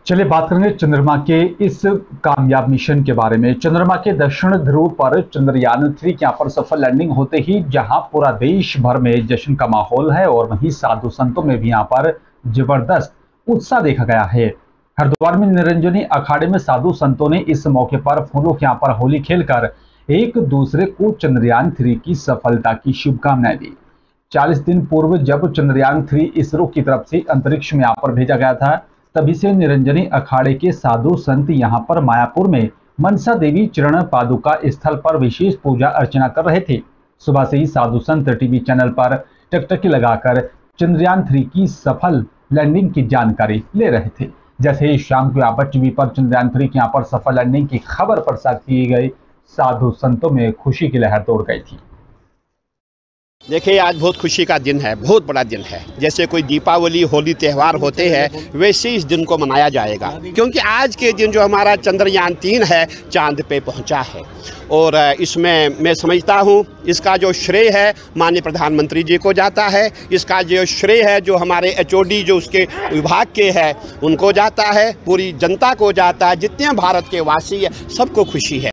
चलिए बात करेंगे चंद्रमा के इस कामयाब मिशन के बारे में। चंद्रमा के दक्षिण ध्रुव पर चंद्रयान-3 के यहाँ पर सफल लैंडिंग होते ही जहां पूरा देश भर में जश्न का माहौल है और वहीं साधु संतों में भी यहाँ पर जबरदस्त उत्साह देखा गया है। हरिद्वार में निरंजनी अखाड़े में साधु संतों ने इस मौके पर फूलों के यहाँ पर होली खेलकर एक दूसरे को चंद्रयान-3 की सफलता की शुभकामनाएं दी। 40 दिन पूर्व जब चंद्रयान-3 इसरो की तरफ से अंतरिक्ष में यहाँ पर भेजा गया था, तभी से निरंजनी अखाड़े के साधु संत यहाँ पर मायापुर में मनसा देवी चरण पादुका स्थल पर विशेष पूजा अर्चना कर रहे थे। सुबह से ही साधु संत टीवी चैनल पर टकटकी लगाकर चंद्रयान-3 की सफल लैंडिंग की जानकारी ले रहे थे। जैसे ही शाम को आबा टीवी पर चंद्रयान-3 की यहाँ पर सफल लैंडिंग की खबर प्रसारित की गई, साधु संतों में खुशी की लहर दौड़ गई थी। देखिए, आज बहुत खुशी का दिन है, बहुत बड़ा दिन है। जैसे कोई दीपावली, होली त्यौहार होते हैं, वैसे इस दिन को मनाया जाएगा, क्योंकि आज के दिन जो हमारा चंद्रयान-3 है चांद पे पहुंचा है। और इसमें मैं समझता हूं इसका जो श्रेय है माननीय प्रधानमंत्री जी को जाता है, इसका जो श्रेय है जो हमारे HOD जो उसके विभाग के हैं उनको जाता है, पूरी जनता को जाता है, जितने भारत के वासी है सबको खुशी है।